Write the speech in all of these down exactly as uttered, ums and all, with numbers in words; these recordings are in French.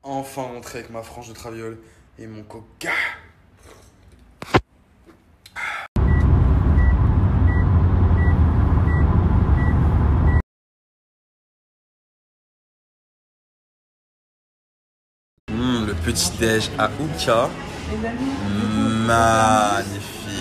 Enfin rentré avec ma frange de traviole et mon coca. Mmh, le petit déj à Ouka. Magnifique.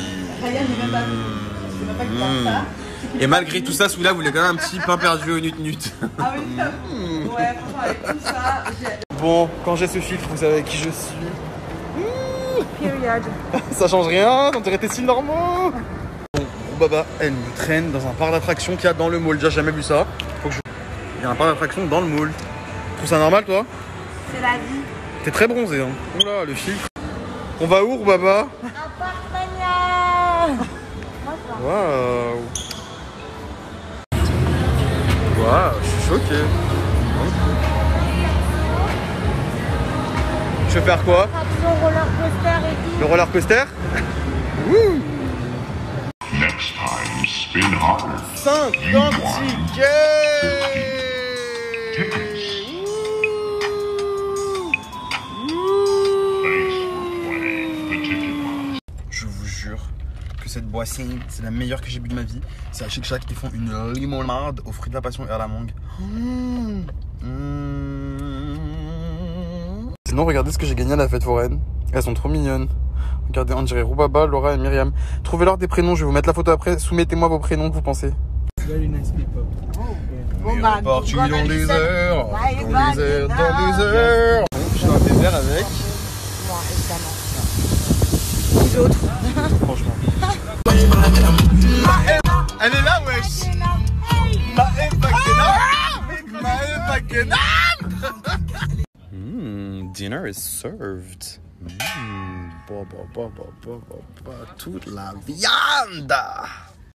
Mmh. Et malgré tout ça, Soula voulait quand même un petit pain perdu au nut-nut. Ah oui, mmh. Ouais, franchement, avec tout ça, j'ai... Bon, quand j'ai ce filtre, vous savez qui je suis. Mmh. Period. Ça change rien, on dirait été si normaux. Bon, Baba, elle nous traîne dans un parc d'attractions qu'il y a dans le mall. J'ai jamais vu ça. Faut que je... Il y a un parc d'attractions dans le mall. Tu trouves ça normal, toi? C'est la vie. T'es très bronzé, hein. Oula, le filtre. On va où, Baba? Un parc mania. Waouh. Waouh, je suis choqué. Je vais faire quoi? Attraction roller coaster et tout. Le roller coaster? Wouh. Next time, spin hard. cinquante tickets. Tickets. Thanks for playing the Ticket Box. Je vous jure que cette boisson, c'est la meilleure que j'ai bu de ma vie. C'est à Shake Shack, ils font une limonade aux fruits de la passion et à la mangue. Mmh. Mmh. Sinon, regardez ce que j'ai gagné à la fête foraine. Elles sont trop mignonnes. Regardez, on dirait Roubaba, Laura et Myriam. Trouvez-leur des prénoms, je vais vous mettre la photo après. Soumettez-moi vos prénoms que vous pensez. Very nice people. Bon bah, parti dans les airs, dans les airs, dans les airs. Je suis un désert avec. Moi, évidemment. Ou d'autres. Franchement. Elle est là, wesh. Maë Bakenam. Maë Bakenam. Mmm, dinner is served. Mmm, bah, bah, bah, bah, bah, bah, toute la viande.